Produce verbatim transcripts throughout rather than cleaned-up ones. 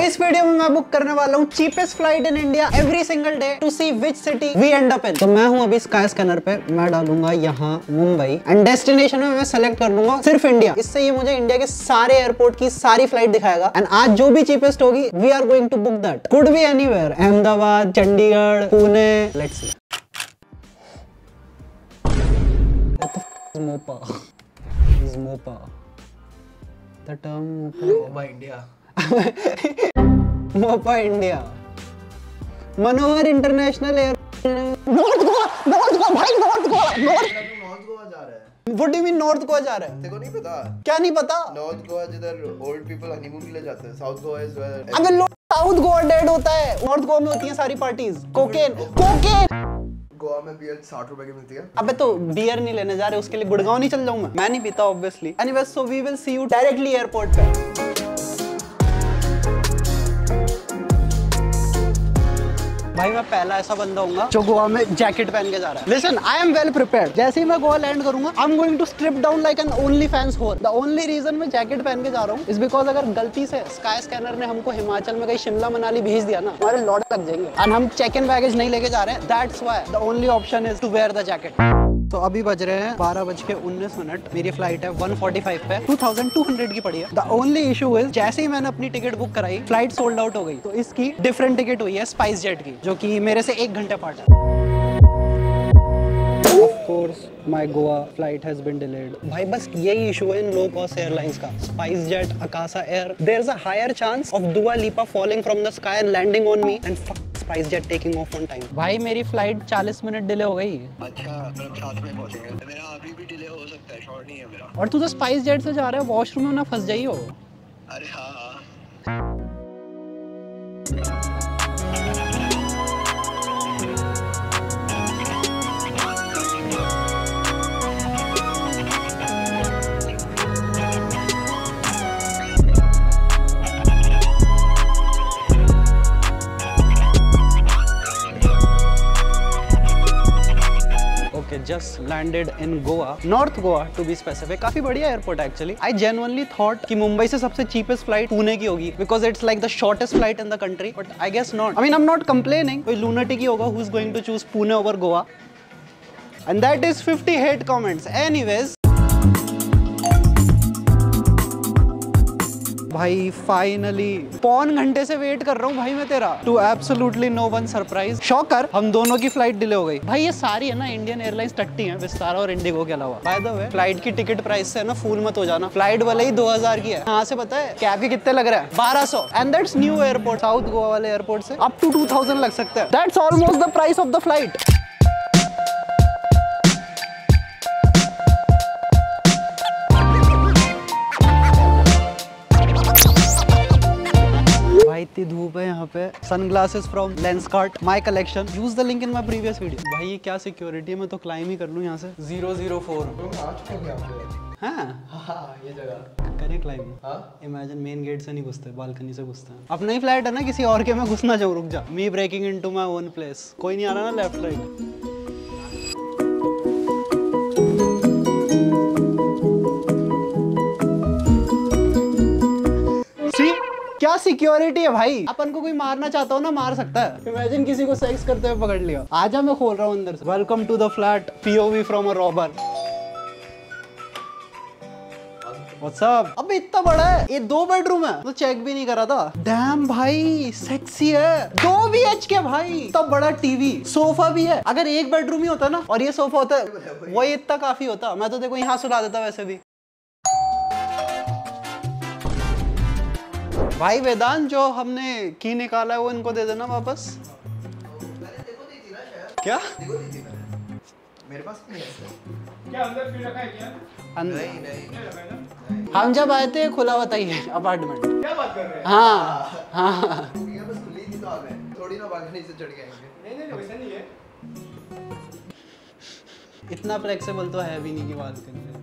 इस वीडियो में मैं बुक करने वाला हूँ cheapest flight in India every single day to see which city we end up in. तो मैं हूँ अभी स्काई स्कैनर पे, मैं डालूंगा यहाँ मुंबई एंड डेस्टिनेशन में मैं सेलेक्ट कर लूंगा सिर्फ इंडिया। इससे ये मुझे इंडिया के सारे एयरपोर्ट की सारी फ्लाइट दिखाएगा एंड आज जो भी चीपेस्ट होगी we are going to book that. Could be anywhere, Ahmedabad, Chandigarh, Pune, let's see. Mopa is Mopa the term Mopa India Mopa India Manohar international air north Goa north Goa भाई north Goa north north Goa जा रहा है। What do you mean north Goa जा रहा है? तेरे को नहीं पता? क्या नहीं पता? नॉर्थ गोवा जिधर ओल्ड पीपल हनीमून के लिए जाते हैं, साउथ गोवा इज वेयर अबे लो साउथ गोवा डेड होता है, नॉर्थ गोवा में होती है सारी पार्टीज। कोकेन कोकेन गोवा में बियर साठ रुपए की मिलती है। अबे तो बियर नहीं लेने जा रहे, उसके लिए गुड़गांव नहीं चल जाऊं मैं? मैं नहीं पीता obviously. Anyways so we will see you directly airport पे। भाई मैं पहला ऐसा बंदा हूँ जो गोवा में जैकेट पहन के जा रहा है। Listen, I am well prepared. जैसे ही मैं गोवा लैंड करूंगा I am going to strip down like an OnlyFans whore. The only reason मैं जैकेट पहन के जा रहा हूँ इज बिकॉज अगर गलती से स्काई स्कैनर ने हमको हिमाचल में कहीं शिमला मनाली भेज दिया ना, हमारे लौटे लग जाएंगे एंड हम चेक इन बैगेज नहीं लेके जा रहे हैं। That's why the only option is to wear the jacket. तो अभी बज रहे हैं बारह बज के उन्नीस मिनट। मेरी फ्लाइट है वन फोर्टी फाइव पे, टू थाउजेंड टू हंड्रेड की पड़ी है। द ओनली इशू इज जैसे ही मैंने अपनी टिकट बुक कराई फ्लाइट सोल्ड आउट हो गई। तो इसकी डिफरेंट टिकट हुई है स्पाइस जेट की, जो कि मेरे से एक घंटे पार्ट है। Of course, my Goa flight has been delayed. भाई बस यही इशू है इन लो कॉस्ट एयरलाइंस का, SpiceJet, Akasa Air. There is a higher chance of Dua Lipa falling from the sky and landing on me and fuck SpiceJet taking off on time. भाई मेरी flight चालीस minute delay हो गई। अच्छा, मतलब साथ में पहुंचेंगे। मेरा अभी भी डिले हो सकता है, शॉर्ट नहीं है मेरा। और तू तो स्पाइस जेट से जा रहा है, वॉशरूम में ना फंस जाइयो। अरे हाँ हाँ। Okay, just landed in Goa, North Goa to be specific. काफी बढ़िया एयरपोर्ट है एक्चुअली। I genuinely thought कि मुंबई से सबसे cheapest फ्लाइट पुणे की होगी because it's like the shortest flight in the country, but I guess not. I mean, I'm not complaining. कोई lunatic ही होगा who's going to choose Pune over Goa, and that is fifty hate comments. Anyways, भाई finally पौन घंटे से wait कर रहा हूँ भाई मैं तेरा, to absolutely no one surprise. Shocker, हम दोनों की फ्लाइट डिले हो गई। भाई ये सारी है ना इंडियन एयरलाइंस टट्टी हैं, विस्तारा और इंडिगो के अलावा। बाय द वे, फ्लाइट की टिकट प्राइस से ना फूल मत हो जाना। फ्लाइट वाले ही दो हज़ार की है। यहाँ से पता है कैब के कितने लग रहा है? बारह सौ। And that's new airport. South Goa वाले एयरपोर्ट से अप टू टू थाउजेंड लग सकते हैं। That's almost the price of the flight. इतनी धूप है यहाँ पे। Sunglasses from Lenskart, my collection. Use the link in my previous video. भाई ये क्या सिक्योरिटी है, मैं तो क्लाइम ही कर लूँ यहाँ से। Zero zero four. हाँ हाँ, ये जगह करें क्लाइम। हाँ, इमेजिन मेन गेट से नहीं घुसते, बालकनी से घुसते हैं। अपना ही फ्लैट है ना, किसी और के में घुसना जाऊँ। रुक जा, me breaking into my own place. कोई नहीं आ रहा ना लेफ्ट राइट? क्या सिक्योरिटी है भाई। अपन को कोई मारना चाहता हो ना मार सकता है। इमेजिन किसी को सेक्स करते हुए पकड़ लिया। आजा, मैं खोल रहा हूँ अंदर से। Welcome to the flat, POV from a robber. What's up? अबे इतना बड़ा है ये, दो बेडरूम है। तो चेक भी नहीं करा था। डैम भाई सेक्सी है। दो बी एच के भाई, इतना बड़ा टीवी, सोफा भी है। अगर एक बेडरूम ही होता ना और ये सोफा होता वही इतना काफी होता। मैं तो देखो यहाँ सुला देता वैसे भी। भाई वेदांत, जो हमने की निकाला है वो इनको दे देना वापस। क्या मेरे पास नहीं है। क्या अंदर फिर रखा है क्या? अंदर नहीं नहीं, हम जब आए थे खुला हुआ था ये अपार्टमेंट। क्या बात कर रहे हैं? हाँ हाँ, बस खुली थी तो आ गए। थोड़ी ना बालकनी से चढ़ के आएंगे। नहीं नहीं, वैसा नहीं है। इतना फ्लेक्सिबल तो है भी नहीं कि बालकनी में।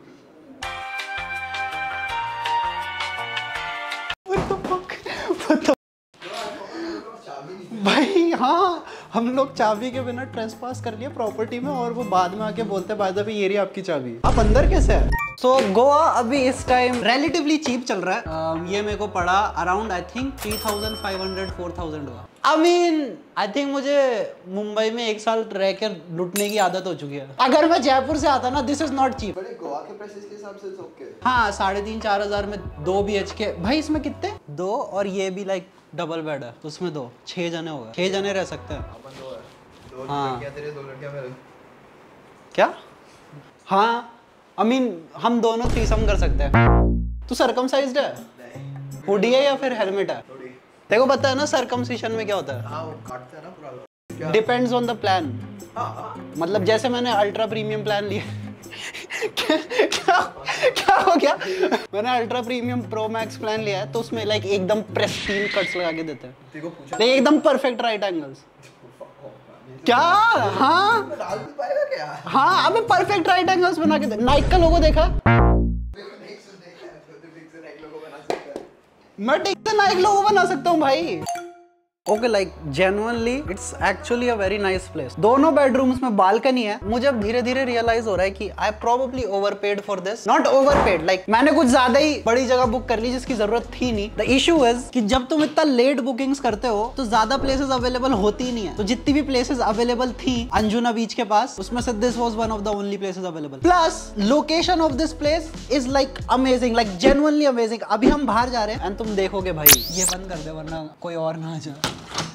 भाई हाँ, हम लोग चाबी के बिना ट्रेसपास कर लिया प्रॉपर्टी में और वो बाद में आके बोलते हैं बाय द वे ये रही आपकी चाबी। आप अंदर कैसे है? सो so, गोवा अभी इस टाइम रिलेटिवली चीप चल रहा है। uh, ये मेरे को पड़ा around I think three thousand five hundred four thousand हुआ। आई मीन आई थिंक मुझे मुंबई में एक साल रह कर लुटने की आदत हो चुकी है। अगर मैं जयपुर से आता ना, दिस इज नॉट चीप। बड़े गोवा के प्राइसेस के हिसाब से ओके। हाँ, साढ़े तीन चार हजार में दो बी एच के। भाई इसमें कितने? दो, और ये भी लाइक डबल बेड है, तो उसमें दो, छह जने हो गए। छह जने रह सकते हैं। अपन दो है, दो हाँ। लड़कियां तेरे, दो लड़कियां मेरे। क्या? हाँ, आई मीन हम दोनों थ्रीसम कर सकते हैं। तू सर्कमसाइज्ड है? नहीं। हुडी है या फिर हेलमेट है? थोड़ी। देखो पता है ना सर्कमसिशन में क्या होता है? हाँ, वो काटते हैं ना पूरा। क्या? Depends on the plan. हाँ हाँ। मतलब जैसे मैंने अल्ट्रा प्रीमियम प्लान लिया क्या, क्या क्या हो गया? मैंने ultra premium pro max plan लिया है, तो उसमें लाइक एकदम प्रेस्टीन कट्स लगा के देते हैं। तेरे को पूछा लाइक एकदम परफेक्ट राइट एंगल्स। क्या? हाँ डाल भी पाएगा क्या? हाँ, अबे परफेक्ट राइट एंगल्स बना के दे। नाइक का लोगो देखा? नहीं सुन देखा है, तो ठीक से नाइक लोगो बना सकता है। मैं ठीक से नाइक लोगो बना सकता हूँ भाई। Okay, like genuinely it's actually a very nice place. दोनों बेडरूम्स में बालकनी है। मुझे अब धीरे धीरे रियलाइज हो रहा है कि I probably overpaid for this. Not overpaid, like मैंने कुछ ज्यादा ही बड़ी जगह बुक कर ली जिसकी जरूरत थी नहीं। द इशू इज कि जब तुम इतना लेट बुकिंग्स करते हो तो ज्यादा प्लेसेस अवेलेबल होती ही नहीं है। तो जितनी भी प्लेसेस अवेलेबल थी अंजुना बीच के पास, उसमें से this was one of the only places available. Plus location of this place is like amazing, like genuinely amazing. अभी हम बाहर जा रहे हैं एंड तुम देखोगे भाई। ये बंद कर दे वरना कोई और ना आ जाए।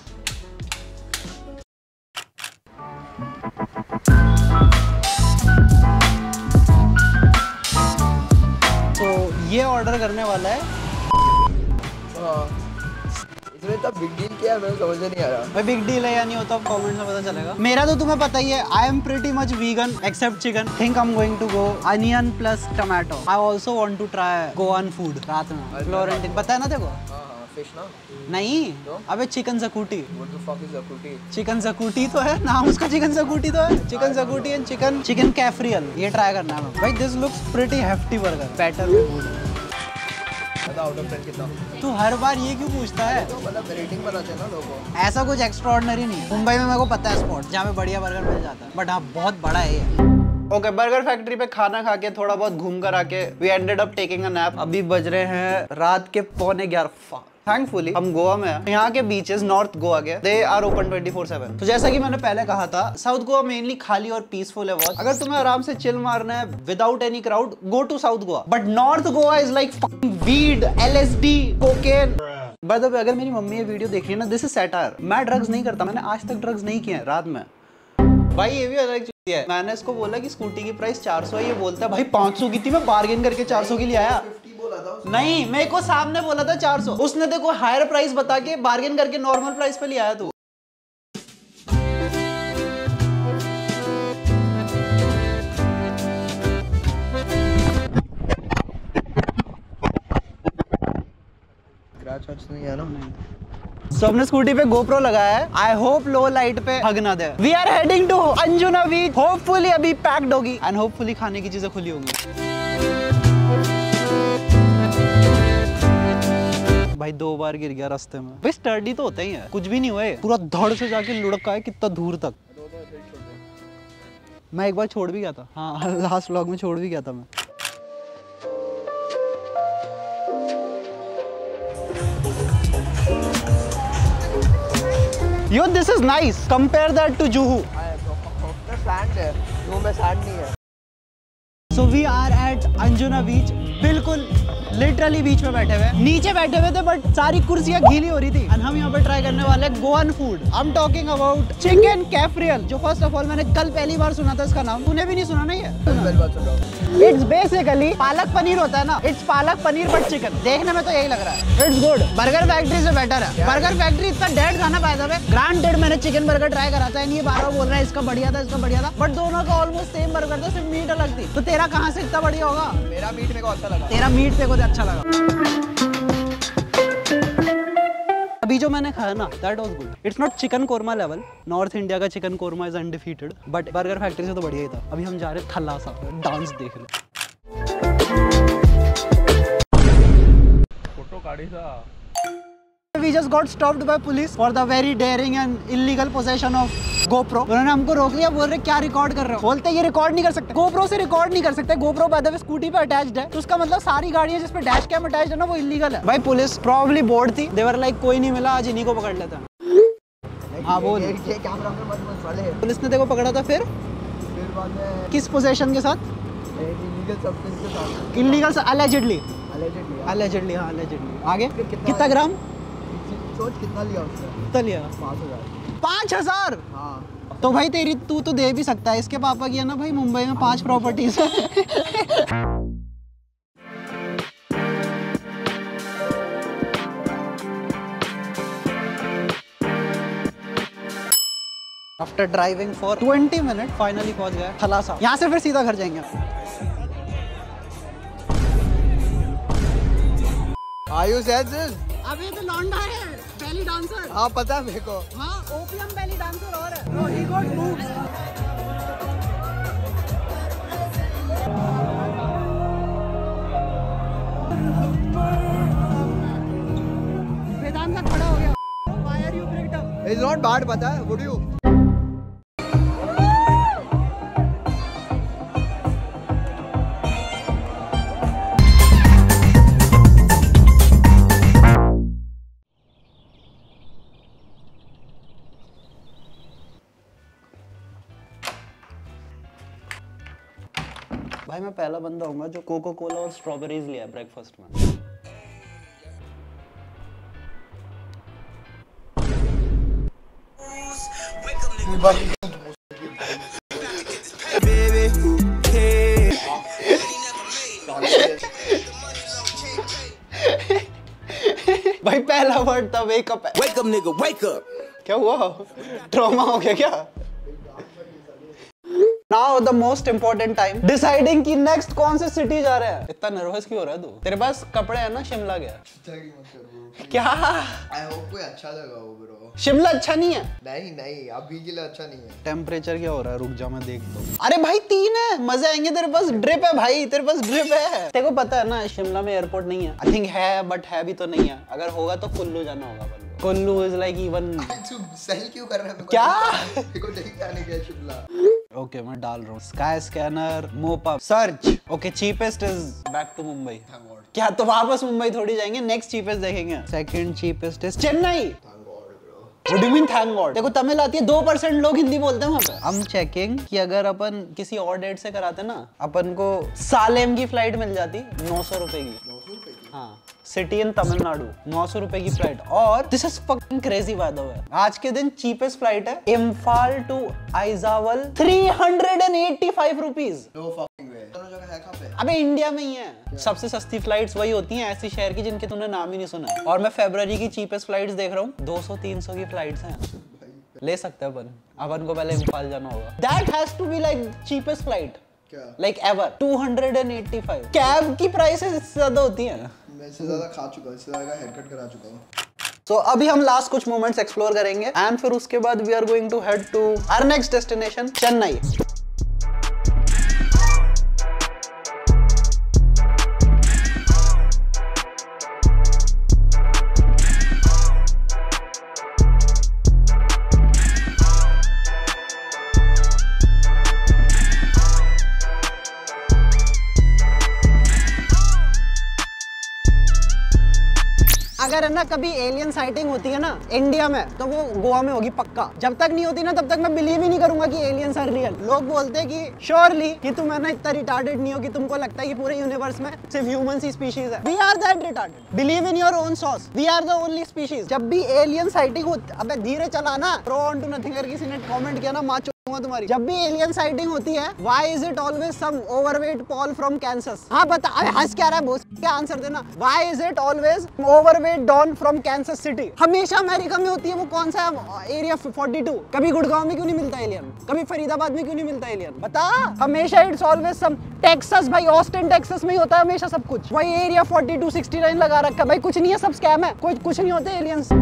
तो ये ऑर्डर करने वाला है। हाँ। इसमें इतना बिग डील क्या है, मैं समझ नहीं आ रहा। भाई बिग डील है या नहीं होता कमेंट्स में पता चलेगा। मेरा तो तुम्हें पता ही है, I am pretty much vegan except chicken. Think I am going to go onion plus tomato. I also want to try Goan food रात में। फ्लोरेंटाइन पता है ना देखो? हाँ हाँ, फिश ना? नहीं, अबे chicken xacuti. What the fuck is zakuti? Chicken xacuti तो है नाम उसका, चिकन जकूटी तो है। Chicken xacuti and chicken chicken cafreal, ये ट्राई करना है भाई। This looks pretty hefty burger. Better भी गुड। बता आउट ऑफ टेन कितना? तू हर बार ये क्यों पूछता है? तो मतलब रेटिंग बनाते हैं ना लोगों। ऐसा कुछ एक्स्ट्रा ऑर्डिनरी नहीं है। मुंबई में मेरे को पता है स्पॉट जहाँ पे बढ़िया बर्गर मिल जाता है, बट हाँ बहुत बड़ा है ये। ओके, बर्गर फैक्ट्री पे खाना खा के थोड़ा बहुत घूम कर आके we ended up taking a nap. अभी बज रहे हैं रात के पौने ग्यारह। थैंकफुली हम गोवा में हैं। यहाँ के बीचेस नॉर्थ गोवा के they are open twenty four seven. तो जैसा कि मैंने पहले कहा था, साउथ गोवा मेनली खाली और पीसफुल है बहुत। अगर तुम्हें आराम से चिल मारना है without any crowd, go to south Goa. But north Goa is like weed, LSD, cocaine. By the way, अगर मेरी मम्मी ये वीडियो देख रही है ना, दिस इज सैटायर। मैं ड्रग्स नहीं करता, मैंने आज तक ड्रग्स नहीं किए हैं रात में। भाई ये भी अलग चीज है। मैंने इसको बोला कि स्कूटी की प्राइस चार सौ है, ये बोलता है भाई पाँच सौ की थी, मैं बार्गेन करके चार सौ की ले आया। बोला था उसने। नहीं, मेरे को सामने बोला था चार सौ, उसने देखो हायर प्राइस बता के बार्गेन करके नॉर्मल प्राइस पे ले आया तू। स्क्रैच नहीं है ना? So, हमने स्कूटी पे गोप्रो लगाया है। आई होप लो लाइट पे हग ना दे। We are heading to Anjuna beach. Hopefully अभी पैक्ड होगी एंड होपफुली खाने की चीजें खुली होंगी। भाई दो बार गिर गया रास्ते में। भाई स्टर्डी तो होता ही है, कुछ भी नहीं हुए। पूरा धड़ से जाके लुढ़का है कितना दूर तक। मैं एक बार छोड़ भी गया था। हाँ, लास्ट व्लॉग में छोड़ भी गया था मैं। Yo, this is nice. Compare that to Juhu. Sand है, जुहू में सैंड नहीं है। So we are at Anjuna Beach. बिल्कुल लिटरली बीच में बैठे हुए, नीचे बैठे हुए थे बट सारी कुर्सियां गीली हो रही थी। और हम यहाँ पर ट्राई करने वाले हैं Goan food. I am talking about chicken cafreal, जो फर्स्ट ऑफ ऑल मैंने कल पहली बार सुना था इसका नाम। तूने भी नहीं सुना? नहीं है। इट्स बेसिकली पालक पनीर होता है ना, it's palak paneer but chicken. देखने में तो यही लग रहा है। It's good. बर्गर फैक्ट्री से बेटर है। बर्गर फैक्ट्री इतना डेड खाना पाया था। ग्रांटेड मैंने चिकन बर्गर ट्राई करा था, ये बार बार बोल रहा है इसका बढ़िया था, इसका बढ़िया था, बट दोनों का ऑलमोस्ट सेम बर्गर था, सिर्फ मीट अलग थी। तो तेरा कहाँ से इतना बढ़िया होगा? मेरा मीट मेरे को अच्छा लगा। तेरा मीट तेरे को अच्छा लगा। अभी जो मैंने खाया ना, that was good. It's not chicken korma level. North India का chicken korma is undefeated, but burger factory से तो बढ़िया ही था। अभी हम जा रहे हैं थल्लासा, डांस देख ले। फोटो काढ़ी था। We just got stopped by police for the very daring and illegal possession of GoPro. उन्होंने हमको रोक लिया, बोल रहे क्या रिकॉर्ड कर रहे हो? बोलते ये रिकॉर्ड नहीं कर सकते, GoPro से रिकॉर्ड नहीं कर सकते। GoPro by the way scooty पे अटैच्ड है, तो उसका मतलब सारी गाड़ियां जिस पे डैश कैम अटैच्ड है ना वो इलीगल है। भाई पुलिस प्रॉब्ली बोर्ड थी, देवर लाइक कोई नहीं मिला, आज इन्हीं को पकड़ लेता। हाँ बोल। कैमरा में मत मत वाले पुलिस ने देखो पकड़ा था, फिर फिर बाद में किस पोजेशन के साथ? इलीगल सब्सटेंस के साथ। इलीगल अलेजिडली Allegedly, हाँ। अलेजिडली हाँ अलेजिडली। आगे कितना- कितना ग्राम? सोच कितना लिया उसने? कितना लिया? पाँच हजार। पाँच हजार। हाँ। तो भाई तेरी तू तो दे भी सकता है, इसके पापा की है ना भाई मुंबई में पांच प्रॉपर्टीज है। After driving for twenty minute finally पहुंच गए थलासा। यहाँ से फिर सीधा घर जाएंगे। आयुष है दिस? अबे तो लौंडा है, बेली डांसर। हाँ पता है मेरे को। हाँ ओपीएम बेली डांसर और है। Bro, he got moves. वेदांत खड़ा हो गया। Why are you picked up? It's not bad, पता है? Would you? भाई मैं पहला बंदा हूँ जो कोको कोला और स्ट्रॉबेरीज लिया है ब्रेकफास्ट में। भाई पहला वर्ड था wake up. Wake up, nigga, wake up. क्या हुआ? ट्रॉमा हो गया क्या? Now the most important time deciding कि next कौन से सिटी जा रहे हैं। इतना नर्वस क्यों हो रहा है तू? तेरे पास कपड़े हैं ना शिमला के? क्या? I hope कोई अच्छा लगा हो bro। शिमला अच्छा नहीं है? नहीं नहीं अभी के लिए अच्छा नहीं है। टेम्परेचर क्या हो रहा है? रुक जा मैं देखता हूँ। अरे भाई तीन है, मजे आएंगे। तेरे पास ड्रिप है भाई, तेरे पास ड्रिप है। तेरे को पता है ना शिमला में एयरपोर्ट नहीं है। आई थिंक है बट है भी तो नहीं है। अगर होगा तो कुल्लू जाना होगा। Kullu is like even. तू सही क्यों कर रहा है? क्या? देखो नहीं जाने का शिमला। ओके okay, मैं डाल रहा हूँ sky scanner Mopa search. Okay cheapest is back to Mumbai. क्या तो वापस मुंबई थोड़ी जाएंगे? नेक्स्ट चीपेस्ट देखेंगे। Second cheapest is Chennai. What do you mean thank God? देखो तमिल आती है, दो परसेंट लोग हिंदी बोलते हैं वहाँ पे। हम चेकिंग कि अगर अपन किसी और डेट से कराते ना, अपन को सालेम की फ्लाइट मिल जाती नौ सौ रुपए की। नौ सौ रुपए की? हाँ सिटी इन तमिलनाडु नौ सौ रुपए की फ्लाइट। और this is fucking crazy by the way. आज के दिन चीपेस्ट फ्लाइट है Imphal to Aizawl three hundred eighty five rupees. No fucking way। दोनों जगह है कहाँ पे? अबे इंडिया में ही है। सबसे सस्ती फ्लाइट्स वही होती हैं ऐसी शहर की जिनके तूने नाम ही नहीं सुना है। और मैं फरवरी की चीपेस्ट फ्लाइट्स देख रहा हूँ, दो सौ तीन सौ की फ्लाइट्स हैं। ले सकते हैं अपन। अपन को पहले इम्फाल जाना होगा। That has to be like cheapest flight क्या? like ever two hundred eighty five. Cab की प्राइसेस इससे ज्यादा होती हैं। मैं इससे ज्यादा खा चुका हूँ, इससे ज्यादा हेयर कट करा चुका हूँ। सो so, अभी हम लास्ट कुछ मोमेंट्स एक्सप्लोर करेंगे एंड फिर उसके बाद we are going to head to our next destination Chennai. अगर है ना कभी एलियन साइटिंग होती है ना इंडिया में तो वो गोवा में होगी पक्का। जब तक नहीं होती ना तब तक मैं बिलीव ही नहीं करूंगा कि एलियंस आर रियल। लोग बोलते हैं कि श्योरली कि तुम है ना इतना रिटार्डेड नहीं हो कि तुमको लगता है कि पूरे यूनिवर्स में सिर्फ ह्यूमंस ही स्पीशीज है। We are that retarded. Believe in your own sauce. We are the only species. जब भी एलियन साइटिंग होती, अबे धीरे चलाना। प्रो ऑन टू नथिंग अगर किसी ने कमेंट किया ना माँ तुम्हारी। जब भी एलियन साइटिंग होती है why is it always some overweight Paul from Kansas? हाँ बता, अबे हंस क्या रहा है बोस? क्या आंसर देना। Why is it always overweight Don from Kansas City? हमेशा अमेरिका में होती है। वो कौन सा एरिया फोर्टी टू? कभी गुड़गांव में क्यों नहीं मिलता एलियन? कभी फरीदाबाद में क्यों नहीं मिलता एलियन? बता। हमेशा इट्स ऑलवेज सम टेक्सास। भाई ऑस्टिन टेक्सास में ही होता है हमेशा सब कुछ। वही area forty two sixty nine लगा रखा है। भाई कुछ नहीं है, सब स्कैम है। कोई कुछ नहीं होते aliens.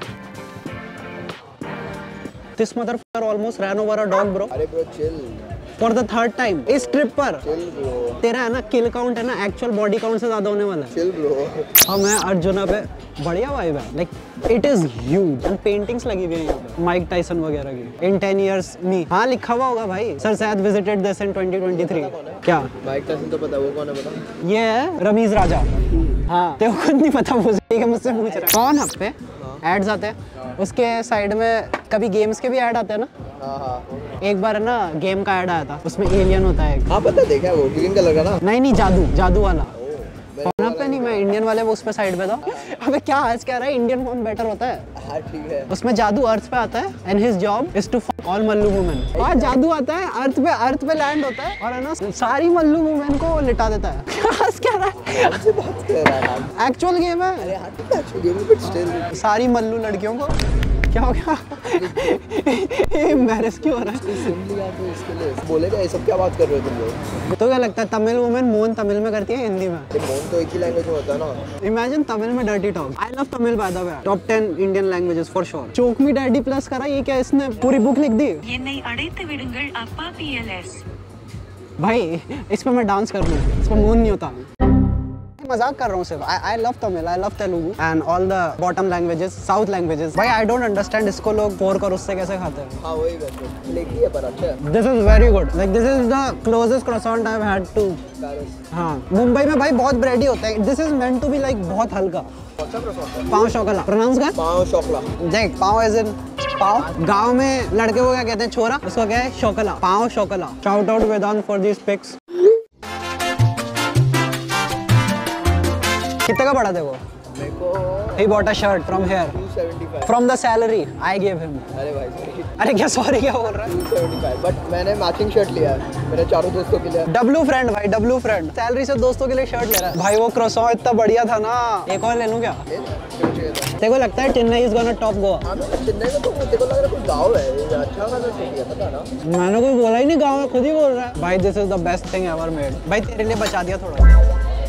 This motherfucker almost ran over a dog, bro. अरे bro chill. For the third time इस ट्रिप पर। Chill bro. तेरा है ना किल काउंट है ना एक्चुअल बॉडी काउंट से ज्यादा होने वाला है। Chill bro. और मैं अर्जुना पे बढ़िया वाइब है, like it is huge and paintings लगी हुई है यहाँ पे माइक टाइसन वगैरह की। इन टेन इयर्स मी, हाँ लिखा हुआ होगा भाई। Sir Syed visited this in twenty twenty three. क्या माइक टायसन तो पता है, वो कौन है बता? ये है रमीज राजा। हाँ तेरे को खुद नहीं पता, मुझे मुझसे पूछ रहा है। कौन हब पे एड्स आते हैं, उसके साइड में कभी गेम्स के भी ऐड आते हैं ना। हाँ हाँ एक बार है ना गेम का ऐड आया था, उसमें एलियन होता है। हाँ पता है, देखा है वो ग्रीन कलर का ना। नहीं नहीं जादू जादू वाला फोन पे नहीं, मैं इंडियन वाले वो उस पे साइड पे था। अबे क्या आज कह रहा है इंडियन फोन बेटर होता है। हाँ ठीक है। उसमें जादू अर्थ पे आता है and his job is to fuck all Mallu women. और जादू आता है अर्थ पे, अर्थ पे लैंड होता है और है ना सारी मल्लू वुमेन को लिटा देता है। आज कह रहा है हमसे बात कर रहा है ना। एक्चुअल गेम है। अरे हाँ ठीक है, एक्चुअली गेम बट स्टिल सारी मल्लू लड़कियों को क्या हो गया? मैरिज क्यों हो रहा है? सुन लिया तो इसके लिए बोलेगा ये सब क्या बात कर रहे हो तुम लोग। तो क्या लगता है तमिल वुमेन मोन तमिल में करती है हिंदी में? ये मोन तो एक ही लैंग्वेज में होता है ना। इमेजिन तमिल में dirty talk. I love Tamil by the way, top ten Indian languages for sure. Choke me daddy plus करा, ये क्या इसने पूरी बुक लिख दी? என்னை அடைத்து விடுங்கள் அப்பா पीएलएस। भाई इस पे मैं डांस कर लूँ, इस पे मून नहीं होता। मजाक कर रहा हूँ सिर्फ। I love Tamil, I love Telugu and all the bottom languages, south languages. भाई आई डोंट अंडरस्टैंड इसको लोग फोर कर उससे कैसे खाते हैं। हाँ वही वैसे लेती है पर अच्छा है। This is very good, like this is the closest croissant I have had too. हाँ मुंबई में भाई बहुत ब्रेडी होता है। This is meant to be like बहुत हल्का। पाव शोकला प्रोनाउंस कर। पाव शोकला। देख पाव एज इन पाव। गांव में लड़के को क्या कहते हैं? छोरा। उसको क्या है? शोकला। पाव शोकला। Shout out Vedant for this pics. कितने का पड़ा देखो? मेरे को He bought a shirt from here. Two seventy five. From the salary I gave him. अरे भाई सॉरी। अरे क्या सॉरी क्या बोल रहा है? टू सेवेंटी फाइव बट मैंने मैचिंग शर्ट लिया है मेरे चारों दोस्तों के लिए। डब्लू फ्रेंड भाई, डब्लू फ्रेंड सैलरी से दोस्तों के लिए शर्ट ले रहा है भाई। वो क्रॉसॉन इतना बढ़िया था ना, एक और ले लूं क्या? तेरे को लगता है Chennai is gonna top Goa? हाँ चेन्नई में तो मुझे को लग रहा है कोई गाँव है, ये अच्छा खासा सिटी है पता ना। मैंने कोई बोला ही नहीं गाँव में, खुद ही बोल रहा है भाई। This is the best thing ever made. भाई तेरे लिए बचा दिया थोड़ा।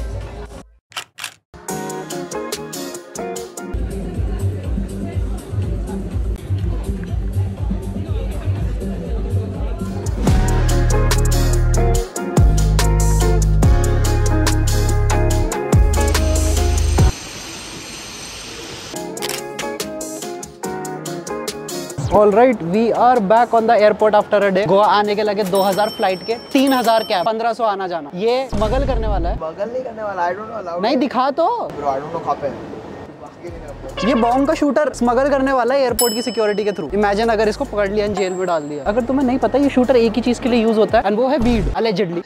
All right, we are back on the airport after a day. Goa आने के लगे दो हज़ार फ्लाइट के, तीन हज़ार कैब, पंद्रह सौ आना जाना। ये स्मगल करने वाला है। बगल नहीं करने वाला। I don't know allowed. नहीं दिखा तो। ब्रो आई डोंट नो कहां पे है। ये बॉम्ब का शूटर स्मगल करने वाला है एयरपोर्ट की सिक्योरिटी के थ्रू। इमेजिन अगर इसको पकड़ लिया, जेल में डाल दिया। अगर तुम्हें नहीं पता ये शूटर एक ही चीज के लिए यूज होता है एंड वो है बीड, allegedly.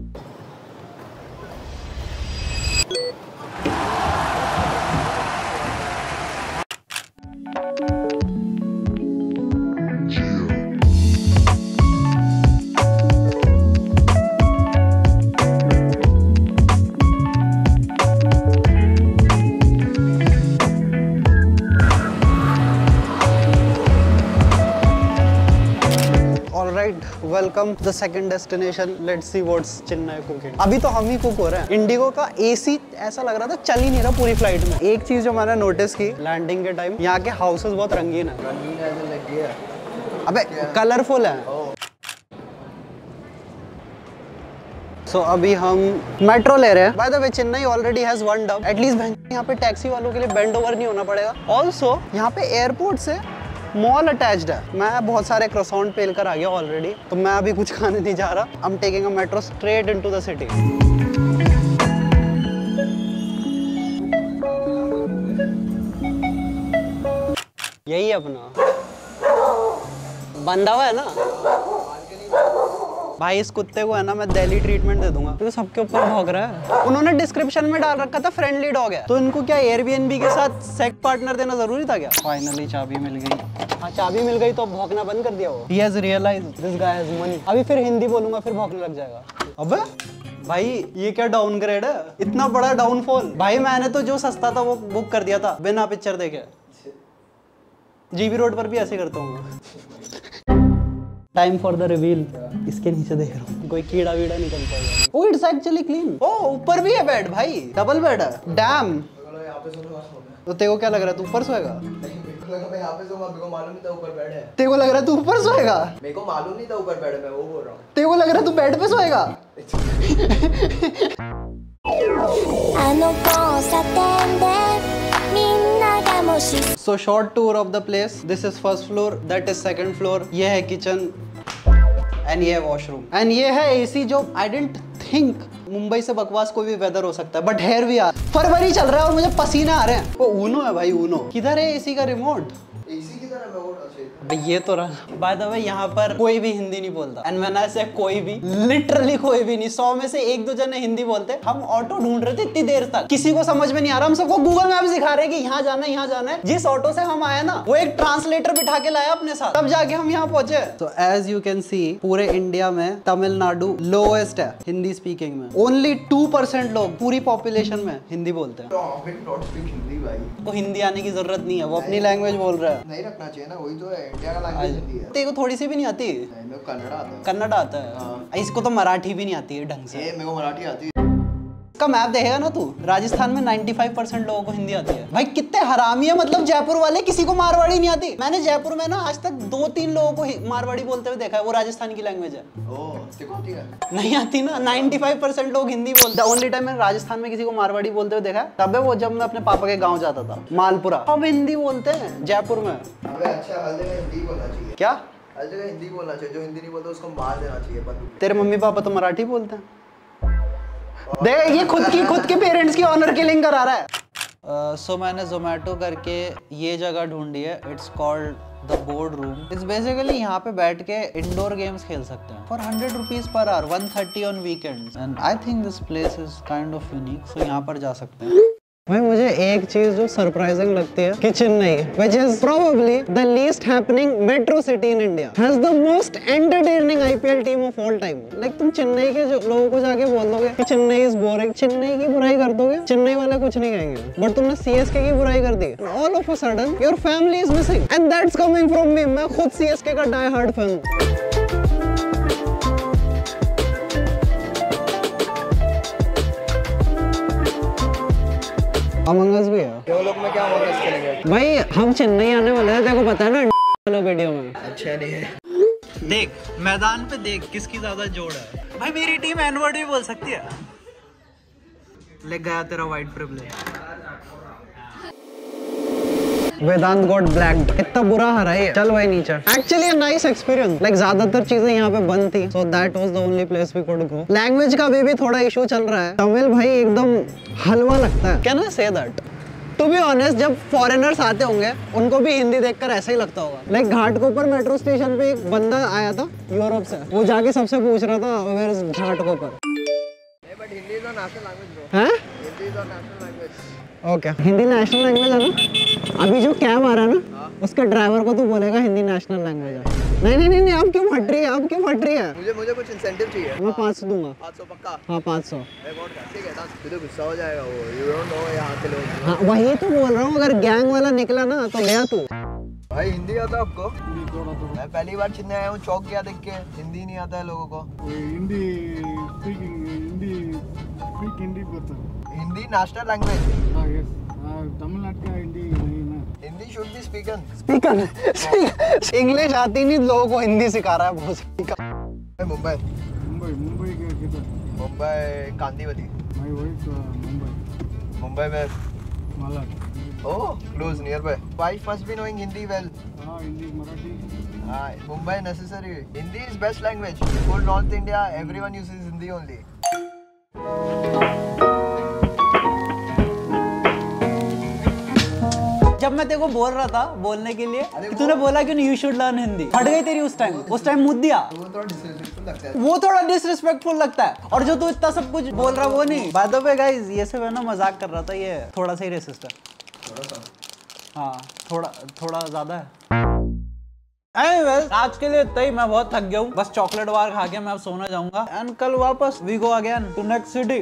Welcome the second destination. Let's see what's Chennai cooking. अभी तो हम ही कुक हो रहे हैं। इंडिगो का एसी ऐसा लग रहा था चल ही नहीं रहा पूरी फ्लाइट में। एक चीज जो मैंने नोटिस की लैंडिंग के टाइम, यहाँ के हाउसेस बहुत रंगीन है। रंगीन ऐसे लग गया। अबे कलरफुल है। सो so, अभी हम मेट्रो ले रहे हैं। By the way Chennai already has one dub. At least यहाँ पे टैक्सी वालों के लिए बेंड ओवर नहीं होना पड़ेगा। ऑल्सो यहाँ पे एयरपोर्ट से मॉल अटैच्ड है। मैं बहुत सारे क्रॉसॉन पेल कर आ गया ऑलरेडी, तो मैं अभी कुछ खाने नहीं जा रहा। I am taking a metro straight into the city. यही अपना बंदा हुआ है ना भाई। इस कुत्ते को है ना मैं दिल्ली ट्रीटमेंट दे दूंगा। तो सबके ऊपर भौंक रहा है। उन्होंने डिस्क्रिप्शन में डाल रखा था फ्रेंडली डॉग है, तो इनको क्या एयरबीएनबी के साथ सेक्स पार्टनर देना जरूरी था क्या? फाइनली चाबी मिल गई। हाँ चाबी मिल गई तो अब भौंकना बंद कर दिया वो। He has realized this guy has money। अभी फिर हिंदी बोलूंगा फिर भौंकने लग जाएगा। अबे भाई ये क्या डाउनग्रेड है, इतना बड़ा डाउनफॉल। भाई मैंने तो जो सस्ता था वो बुक कर दिया था बिना पिक्चर देखे। जीबी रोड पर भी ऐसे करता हूँ। Time for the reveal. इसके नीचे देख रहा हूँ कोई कीड़ा वीड़ा निकल पाएगा। Oh it's actually clean. Oh ऊपर भी है बेड भाई, डबल बेड है। डैम। तो तेरे को क्या लग रहा है तू ऊपर सोएगा? मेरे को लगा मैं यहाँ पे सोऊंगा, मेरे को मालूम नहीं था ऊपर बेड है। तेरे को लग रहा है तू ऊपर सोएगा? मेरे को मालूम नहीं था ऊपर बेड है, मैं वो बोल रहा हूँ। तेरे को लग रहा है तू बेड पे सोएगा? So short tour of the place. This is first floor, that is second floor. ये है kitchen and ये है washroom and ये है A C जो I didn't think मुंबई से बकवास कोई भी वेदर हो सकता है, बट हेयर भी आ फरवरी चल रहा है और मुझे पसीने आ रहे हैं। वो ऊनो है भाई, ऊनो। किधर है एसी का रिमोट? एसी की तरह मैं वो भाई ये तो रहा। बाय द वे यहाँ पर कोई भी हिंदी नहीं बोलता एंड मैंने ऐसे कोई भी लिटरली कोई भी नहीं, सौ में से एक दो जने हिंदी बोलते। हम ऑटो ढूंढ रहे थे इतनी देर तक, किसी को समझ में नहीं आ रहा। हम सबको गूगल मैप दिखा रहे हैं कि यहाँ जाना है यहाँ जाना है। जिस ऑटो से हम आए ना वो एक ट्रांसलेटर बिठा के लाया अपने साथ, तब जाके हम यहाँ पहुंचे। तो एज यू कैन सी पूरे इंडिया में तमिलनाडु लोएस्ट है हिंदी स्पीकिंग में। ओनली टू परसेंट लोग पूरी पॉपुलेशन में हिंदी बोलते हैं। हिंदी भाई को हिंदी आने की जरूरत नहीं है, वो अपनी लैंग्वेज बोल रहा है। नहीं रखना चाहिए ना, वही तो है, इंडिया का लैंग्वेज हिंदी है। तेरे को थोड़ी सी भी नहीं आती? मेरे को कन्नड़ आता है। कन्नड़ आता है? हाँ। इसको तो मराठी भी नहीं आती है ढंग से। ये मेरे को मराठी आती है। इसका मैप देखेगा ना तू, राजस्थान में पचानवे परसेंट लोगों को हिंदी आती है। भाई कितने हरामी है, मतलब जयपुर वाले किसी को मारवाड़ी नहीं आती। मैंने जयपुर में ना आज तक दो तीन लोगों को मारवाड़ी बोलते हुए देखा है, वो राजस्थान की लैंग्वेज है। ओह, तेरे को आती है? नहीं आती ना, पचानवे परसेंट लोग हिंदी बोलते हैं। ओनली टाइम मैंने राजस्थान में किसी को मारवाड़ी बोलते हुए देखा है तब है वो जब मैं अपने पापा के गाँव जाता था, मालपुरा। हम हिंदी बोलते हैं जयपुर में। अबे अच्छा, हर जगह हिंदी बोलना चाहिए। क्या? हर जगह हिंदी बोलना चाहिए, जो हिंदी नहीं बोलता उसको मार देना चाहिए। तेरे मम्मी पापा तो मराठी बोलते हैं। देख ये खुद की खुद के पेरेंट्स की ऑनर किलिंग करा रहा है। सो uh, so मैंने जोमेटो करके ये जगह ढूंढी है, it's called the board room. It's basically यहाँ पे बैठ के इंडोर गेम्स खेल सकते हैं for hundred rupees per hour, one thirty on weekends and I think this place is kind of unique. So यहाँ पर जा सकते हैं। भाई मुझे एक चीज जो सरप्राइजिंग लगती है कि Chennai, which is probably the least happening metro city in India, has the most entertaining I P L team of all time. Like तुम चेन्नई के जो लोगों को जाके बोल दोगे कि चेन्नई is boring, चेन्नई की बुराई कर दोगे, चेन्नई वाले कुछ नहीं कहेंगे। बट तुमने C S K की बुराई कर दी, all of a sudden your family is missing, and that's coming from me. मैं खुद C S K का die hard fan हूँ। Among Us भी है। वो लोग में क्या Among Us खेलेंगे? भाई हम चेन्नई आने वाले हैं, तेरे को पता है ना वाला वीडियो में। अच्छा नहीं है। देख मैदान पे देख किसकी ज्यादा जोड़ है। भाई मेरी टीम एनवर्ड भी बोल सकती है। ले गया तेरा white privilege. Vedant got blacked, इतना बुरा हरा है। चल भाई नीचे। एक्चुअली नाइस एक्सपीरियंस, लाइक ज्यादातर चीजें यहाँ पे बंद थी, so that was the only place we could go. Language का भी, भी थोड़ा इशू चल रहा है। तमिल भाई एकदम हलवा लगता है। Can I say that? To be honest, जब फॉरेनर्स आते होंगे उनको भी हिंदी देखकर ऐसा ही लगता होगा। लाइक घाटकोपर मेट्रो स्टेशन पे एक बंदा आया था यूरोप से, वो जाके सबसे पूछ रहा था where is Ghatkopar. But Hindi is a national language bro. हैं? Hindi is a national language. Okay okay. Hindi national language है ना। अभी जो कैब आ रहा है ना, उसके ड्राइवर को तू बोलेगा हिंदी नेशनल लैंग्वेज है। नहीं नहीं नहीं नहीं, आप क्यों फट रही है, आप क्यों फट रही है? मुझे मुझे कुछ इंसेंटिव चाहिए। मैं पाँच सौ दूंगा। पाँच सौ पक्का? हाँ पाँच सौ। ठीक है ना, तुझे गुस्सा हो जाएगा वो, यू डोंट नो यहाँ के लोग। हाँ वही तो बोल रहा हूँ, अगर गैंग वाला निकला ना तो गया तू। भाई हिंदी आता है आपको? मैं पहली बार चेन्नई आया हूँ, चौक गया देख के। हिंदी नहीं आता है लोगों को। हिंदी स्पीकिंग, हिंदी स्पीक हिंदी बोलते। Hindi national language. हाँ यस, तमिलनाडु का हिंदी नहीं ना। Hindi should be spoken. Speaker English आती नहीं लोगों को, हिंदी सिखा रहा है बहुत। मुंबई मुंबई मुंबई के किधर? मुंबई कांदीवली। My wife Mumbai. मुंबई में Malad. Oh close near by. Wife must be knowing Hindi well. हाँ हिंदी मराठी। हाँ Mumbai necessary. Hindi is best language. For north India everyone uses Hindi only. जब मैं तेरे को बोल रहा था बोलने के लिए कि तूने बोला क्यों नहीं यू शुड लर्न हिंदी, फट गई तेरी उस टाइम। उस टाइम मुद्द दिया। वो थोड़ा डिसरिस्पेक्टफुल लगता है। वो थोड़ा डिसरिस्पेक्टफुल लगता है। और जो तू इतना सब कुछ बोल रहा वो नहीं। बाय द वे गाइस, ये सब है ना मजाक कर रहा था, ये थोड़ा सा ही रेसिस्ट है। थोड़ा सा? हाँ थोड़ा थोड़ा ज्यादा है। Anyways, आज के लिए इतना ही। मैं बहुत थक गया हूँ, बस चॉकलेट बार खा के मैं अब सोना जाऊंगा एंड कल वापस we go again to next city.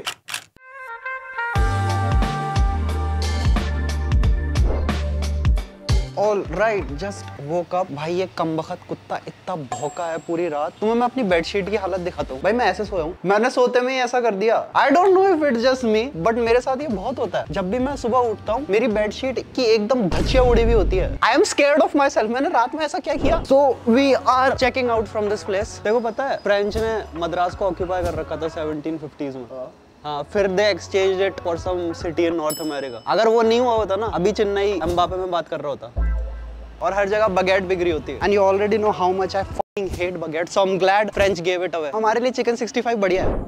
All right, just woke up. भाई ये कमबख्त कुत्ता इतना भौंका है पूरी रात। तुम्हें मैं अपनी बेडशीट की हालत दिखाता हूँ। भाई मैं ऐसे सोया हूँ, मैंने सोते में ही ऐसा कर दिया। I don't know if it's just me, but मेरे साथ ये बहुत होता है। जब भी मैं सुबह उठता हूँ मेरी बेडशीट की एकदम धचिया उड़ी हुई होती है। I am scared of myself. मैंने रात में ऐसा क्या किया? So we are checking out from this place. देखो पता है फ्रेंच ने मद्रास को ऑक्यूपाई कर रखा था सेवनटीन फिफ्टीज़ में। हाँ, फिर they exchange it for some city in North America. अगर वो नहीं हुआ होता ना, अभी चेन्नई एम्बापे में बात कर रहा होता। और हर जगह बगैट बिक रही होती है। And you already know how much I fucking hate baguette, so I am glad French gave it away. हमारे लिए चिकन सिक्सटी फाइव बढ़िया है।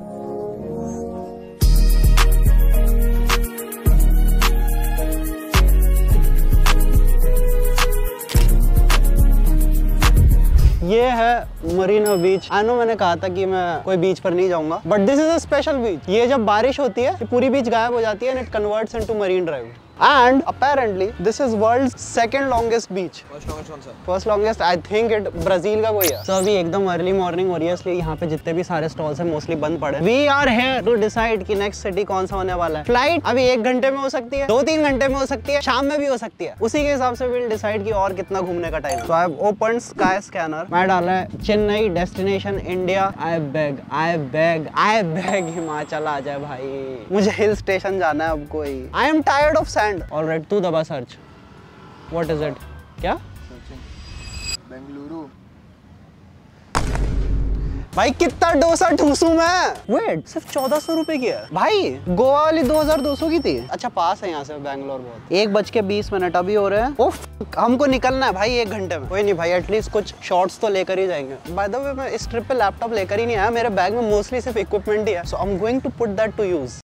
ये है मरीना बीच। आई नो मैंने कहा था कि मैं कोई बीच पर नहीं जाऊंगा, but this is a special beach. ये जब बारिश होती है पूरी बीच गायब हो जाती है and it converts into Marine Drive. And apparently this is world's second longest beach. First longest कौन सा? First longest I think it Brazil का कोई है। So अभी एकदम अर्ली मॉर्निंग हो रही है, इसलिए यहाँ पे जितने भी सारे स्टॉल्स हैं मोस्टली बंद पड़े। We are here to decide कि नेक्स्ट सिटी कौन सा होने वाला है। फ्लाइट अभी एक घंटे में हो सकती है, दो तीन घंटे में हो सकती है, शाम में भी हो सकती है। उसी के हिसाब से we'll decide कि और कितना घूमने का टाइम है। So I have opened sky scanner। मैं डाला है Chennai destination India. I beg, I beg, I beg Himachal आ जाए भाई, मुझे हिल स्टेशन जाना है अब कोई। I am tired of sand। Alright, तू दबा सर्च। What is it? क्या? बेंगलुरु। भाई कितना डोसा ठूसू मैं? वेट, सिर्फ चौदह सौ रुपए की है भाई। गोवा वाली दो हजार दो सौ की थी। अच्छा पास है यहाँ से बैंगलोर बहुत। एक बज के बीस मिनट अभी हो रहे हैं। ओफ, हमको निकलना है भाई एक घंटे में। कोई नहीं भाई, एटलीस्ट कुछ शॉर्ट्स तो लेकर ही जाएंगे। बाय द वे मैं इस ट्रिप पे लैपटॉप लेकर ही नहीं आया, मेरे बैग में मोस्टली सिर्फ इक्विपमेंट ही है। So I am going to put that to use.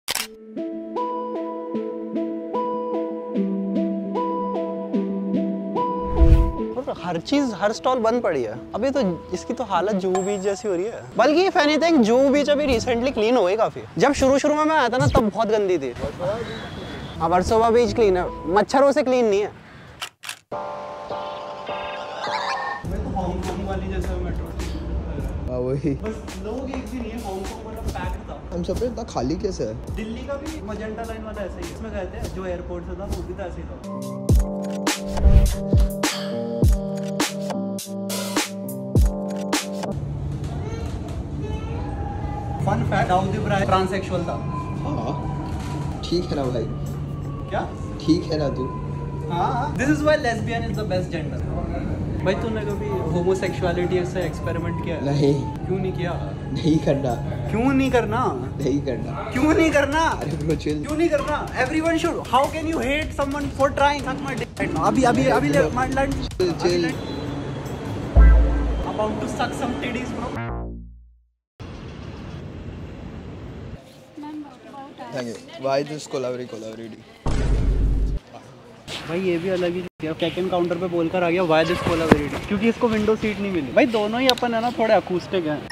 हर चीज, हर स्टॉल बंद पड़ी है अभी तो। इसकी तो हालत जुहू बीच जैसी हो रही है। बल्कि इफ एनीथिंग जुहू बीच अभी रिसेंटली क्लीन हो गई काफी। जब शुरू शुरू में मैं आया था ना तब बहुत गंदी थी। अब वर्सोवा बीच क्लीन है, मच्छरों से क्लीन नहीं है। हांगकांग वाली जैसा मेट्रो। हाँ वही। बस लोग एक भी नहीं है, हांगकांग वाला पैक्ड था। हम सब पे इतना खाली कैसे है? दिल्ली का भी मजेंटा लाइन वाला ऐसा ही। इसमें गए थे जो एयरपोर्ट से था वो भी तो ऐसे ही था। Fun fact, Dawood Ibrahim transsexual था। हाँ ठीक है ना भाई। क्या? ठीक है ना तू? हाँ, this is why lesbian is the best gender. भाई तूने कभी होमोसेक्सुअलिटी से एक्सपेरिमेंट किया है? नहीं। क्यों नहीं किया? नहीं करना। क्यों नहीं करना? नहीं करना। क्यों नहीं करना? अरे ब्रो चिल। क्यों नहीं करना? Everyone should. How can you hate someone for trying? Suck my dick right now. अभी अभी अभी ले my lunch. Chill chill. About to suck some titties bro. Thank you. Why this Kolaveri Kolaveri di? भाई ये भी अलग ही है। चेक-इन काउंटर पे बोलकर आ गया व्हाई दिस कोलावरी डी, क्योंकि इसको विंडो सीट नहीं मिली। भाई दोनों ही अपन है ना थोड़े अकूस्टिक हैं।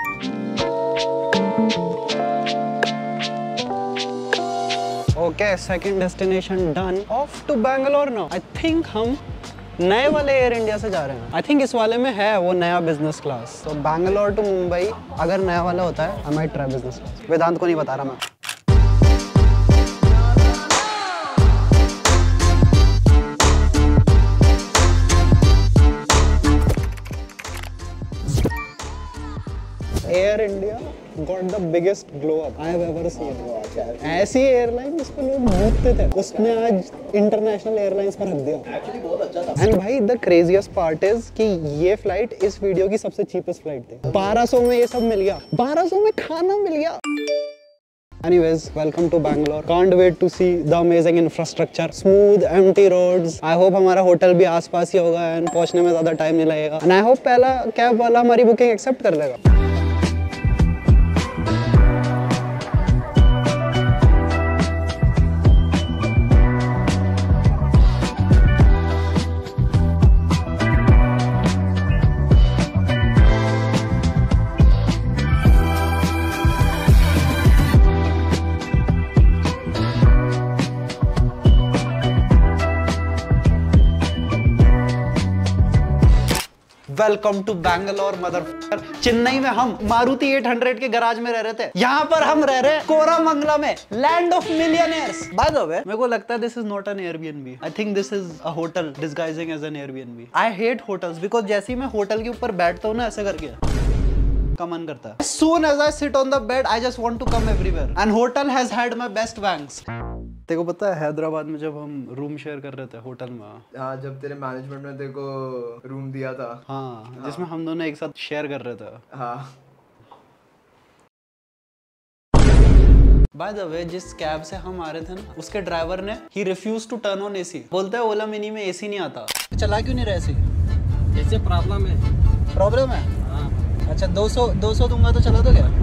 Okay, second destination done. Off to Bangalore now. I think हम नए वाले एयर इंडिया से जा रहे हैं। आई थिंक इस वाले में है वो नया बिजनेस क्लास। तो बैंगलोर टू मुंबई अगर नया वाला होता है I might try business class. Vedant को नहीं बता रहा मैं। Air India got the biggest glow up I have ever seen. ऐसी एयरलाइन जिस पे लोग भूतते थे उसने आज इंटरनेशनल एयरलाइंस पर रख दिया। एक्चुअली बहुत अच्छा था। एंड भाई द क्रेजिएस्ट पार्ट इज कि ये फ्लाइट इस वीडियो की सबसे चीपेस्ट फ्लाइट थी। बारह सौ में ये सब मिल गया, बारह सौ में खाना मिल गया। Anyways, welcome to Bangalore. Can't wait to see the amazing infrastructure, smooth, empty roads. I hope हमारा होटल भी आसपास ही होगा and पहुंचने में ज़्यादा टाइम नहीं लगेगा. And I hope पहला कैब वाला हमारी बुकिंग एक्सेप्ट कर लेगा. Welcome to Bangalore mother. Chennai में हम मारुति एट हंड्रेड के गराज में रह रहे थे, यहाँ पर हम रह रहे हैं कोरामंगला में, land of millionaires. By the way, मेरे को लगता है this is not an Airbnb, I think this is a hotel disguising as an Airbnb. I hate hotels because जैसे ही मैं होटल के ऊपर बैठता हूँ ना ऐसे करके का मन करता है। Soon as I sit on the bed, I just want to come everywhere. And hotel has had my best wanks. तेरे को पता है हैदराबाद में जब हम रूम शेयर कर रहे थे होटल में, हाँ, जब तेरे मैनेजमेंट ने तेरे को रूम दिया था, हाँ, हाँ, जिसमें हम दोनों एक साथ शेयर कर रहे थे, हाँ। बाय द वे, जिस कैब से हम आ रहे थे ना, उसके ड्राइवर ने ही refuse to turn on AC. बोलता है ओला मिनी में एसी नहीं आता। चला क्यों नहीं रहा एसी? ऐसे प्रॉब्लम है। प्रॉब्लम है? हाँ। अच्छा, दो सौ दो सौ दूंगा तो चला दो क्या?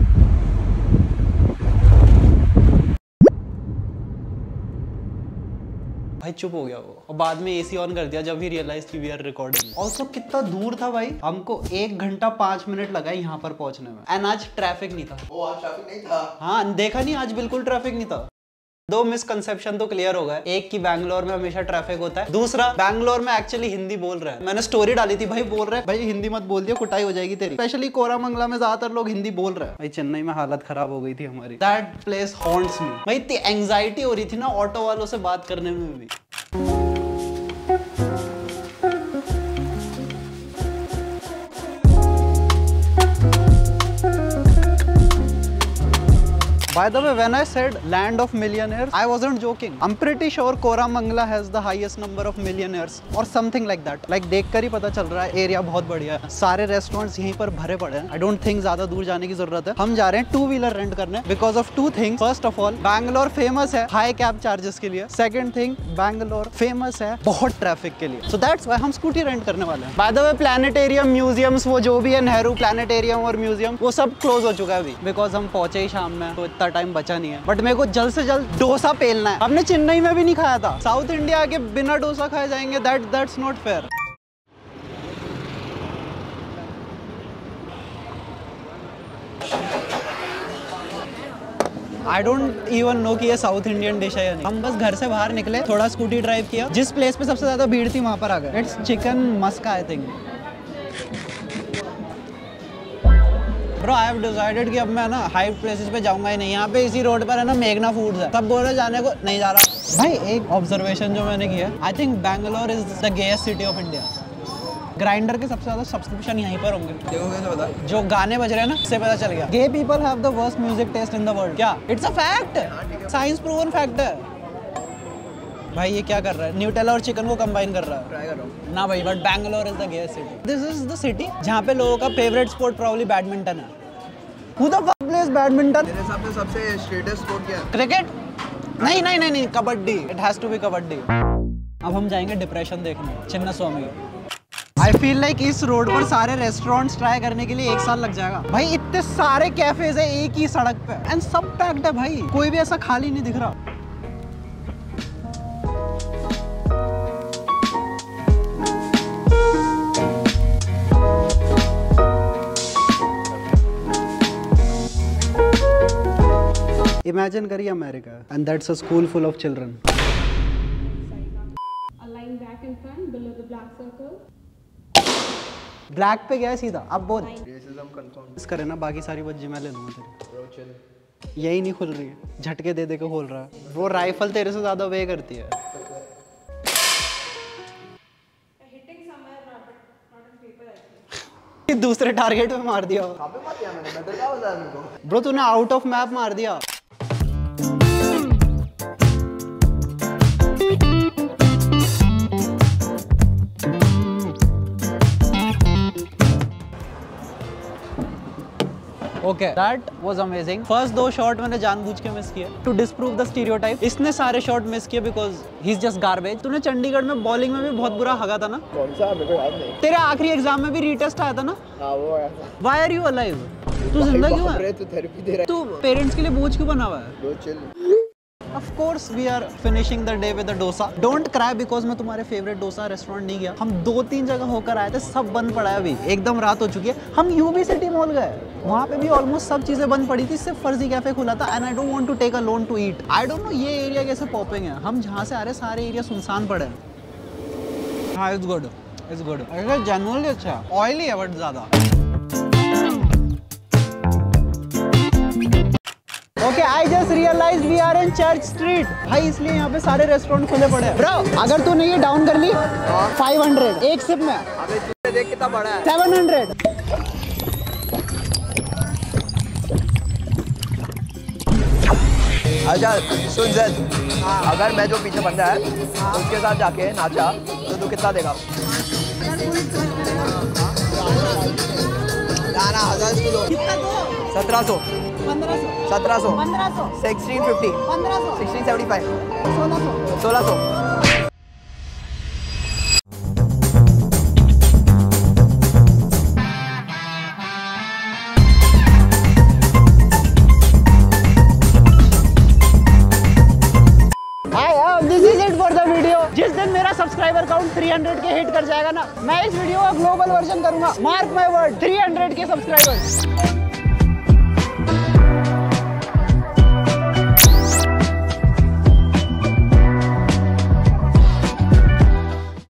भाई चुप हो गया वो, और बाद में एसी ऑन कर दिया जब ही रियलाइज की वी आर रिकॉर्डिंग। ऑल्सो कितना दूर था भाई, हमको एक घंटा पांच मिनट लगा यहाँ पर पहुंचने में। एंड आज ट्रैफिक नहीं था। ओ, आज ट्रैफिक नहीं था? हाँ, देखा नहीं, आज बिल्कुल ट्रैफिक नहीं था। दो मिसकंसेप्शन तो क्लियर हो गए, एक कि बैंगलोर में हमेशा ट्रैफिक होता है, दूसरा बैंगलोर में एक्चुअली हिंदी बोल रहे हैं। मैंने स्टोरी डाली थी, भाई बोल रहे हैं भाई हिंदी मत बोल दिया, कुटाई हो जाएगी तेरी। स्पेशली कोरामंगला में ज्यादातर लोग हिंदी बोल रहे हैं। भाई चेन्नई में हालत खराब हो गई थी हमारी। That place haunts me. भाई इतनी एंग्जाइटी हो रही थी ना ऑटो वालों से बात करने में भी। By the way, when I said land of millionaires, I wasn't joking. I'm pretty sure Koramangala has the highest number of millionaires or something like that. Like देखकर ही पता चल रहा है एरिया बहुत बढ़िया है, सारे रेस्टोरेंट्स यहीं पर भरे पड़े हैं। I don't think ज्यादा दूर जाने की जरूरत है। हम जा रहे हैं टू व्हीलर रेंट करने because of two things. First of all, Bangalore famous है हाई कैब चार्जेस के लिए। Second thing, बैंगलोर फेमस है बहुत ट्रैफिक के लिए। So that's why हम स्कूटी रेंट करने वाले हैं। By the way, planetarium museums वो जो भी है, नेहरू प्लैनेटेरियम और म्यूजियम, वो सब क्लोज हो चुका है अभी बिकॉज हम पहुंचे ही शाम में, तो इतना टाइम बचा नहीं है। बट मेरे को जल्द से जल्द डोसा पेलना है। हमने चेन्नई में भी नहीं खाया था, साउथ इंडिया के बिना डोसा खाए जाएंगे, that that's not fair. I don't even know कि ये साउथ इंडियन डिश है या नहीं। हम बस घर से बाहर निकले, थोड़ा स्कूटी ड्राइव किया, जिस प्लेस पे सबसे ज्यादा भीड़ थी वहां पर आ गए। It's chicken maska I think. Bro, I have decided कि अब मैं ना हाई प्लेसेस पे जाऊंगा ही नहीं। यहाँ पे इसी रोड पर है ना मेघना फूड्स है, सब बोल रहे जाने को, नहीं जा रहा। भाई एक ऑब्जर्वेशन जो मैंने किया, I think Bangalore is the gayest city of India. Grindr के सबसे ज्यादा सब्सक्रिप्शन यहीं पर होंगे। देखोगे तो बता, जो गाने बज रहे हैं ना, उससे पता चल गया। Gay people have the worst music taste in the world. क्या? It's a fact, science proven fact है। भाई ये क्या कर रहा है? न्यूटेला और चिकन को कंबाइन कर रहा है। ट्राई कर रहा हूँ ना भाई, but Bangalore is the gayest city. This is the city जहाँ पे लोगों का फेवरेट स्पोर्ट प्रॉब्ली बैडमिंटन है। Who the fuck plays badminton? मेरे हिसाब से सबसे स्ट्रेटेस्ट स्पोर्ट क्या है? क्रिकेट? नहीं नहीं नहीं नहीं, kabaddi. It has to be kabaddi. अब हम जाएंगे डिप्रेशन देखने, Chinnaswamy. I feel like इस रोड पर सारे रेस्टोरेंट्स ट्राई करने के लिए एक साल लग जाएगा। भाई इतने सारे कैफेज है एक ही सड़क पे एंड सब पैक्ड है भाई, कोई भी ऐसा खाली नहीं दिख रहा। Imagine करिए America and that's a school full of children. A line back and front below the black circle. Black पे गया है सीधा, अब बोल। Racism confirm. इस करे ना, बाकी सारी बच्ची मैं ले लूंगा तेरी। Bro chill. यही नहीं खुल रही है, झटके दे दे के खोल रहा है। वो राइफल तेरे से ज्यादा वे करती है। दूसरे टारगेट पे मार दिया। कहाँ पे मार दिया मैंने? मेडल क्या बताया मेरे को? ब्रो तूने आउट ऑफ मैप मार दिया। Okay, that was amazing. First दो शॉट मैंने जानबूझ के मिस किए टू डिस्प्रूव द स्टीरियोटाइप। इसने सारे शॉट मिस किए because he is just garbage. तूने चंडीगढ़ में बॉलिंग में भी बहुत बुरा हगा था ना? कौन सा? मेरे को याद नहीं। तेरे आखिरी एग्जाम में भी रीटेस्ट आया था ना? हाँ वो आया था। Why are you alive? तू जिंदा क्यों है? तू थेरेपी दे रहा है। तू पेरेंट्स के लिए बोझ क्यों बना हुआ है? Bro chill. Of course we are finishing the day with a dosa. Don't cry because मैं तुम्हारे फेवरेट डोसा रेस्टोरेंट नहीं गया। हम दो तीन जगह होकर आए थे, सब बंद पड़ा है अभी, एकदम रात हो चुकी है। हम यूबी सिटी मॉल गए, वहाँ पे भी ऑलमोस्ट सब चीजें बंद पड़ी थी, सिर्फ फर्जी कैफे खुला था। And I don't want to take a loan to eat. I don't know ये एरिया कैसे पॉपिंग है। हम जहाँ से आ रहे सारे एरिया सुनसान पड़े हैं। हाँ इट्स गुड। It's good. अगर जेन्युइनली अच्छा है, ऑयली है बट ज्यादा। Okay, I just realized we are in Church Street. भाई इसलिए यहाँ पे सारे रेस्टोरेंट खुले पड़े हैं। ब्रो अगर तूने ये डाउन कर ली फाइव हंड्रेड एक सिप में। अबे तूने देख कितना बड़ा है। Seven hundred. अच्छा सुन जद, अगर मैं जो पीछे बंदा है उसके साथ जाके नाचा तो तू कितना देगा? ना ना हजार इसको दो। सत्रह सौ सत्रह सौ sixteen fifty sixteen seventy five सोलह सौ। जिस दिन मेरा सब्सक्राइबर काउंट थ्री हंड्रेड के हिट कर जाएगा ना, मैं इस वीडियो का ग्लोबल वर्जन करूंगा। Mark my word, three hundred के सब्सक्राइबर्स।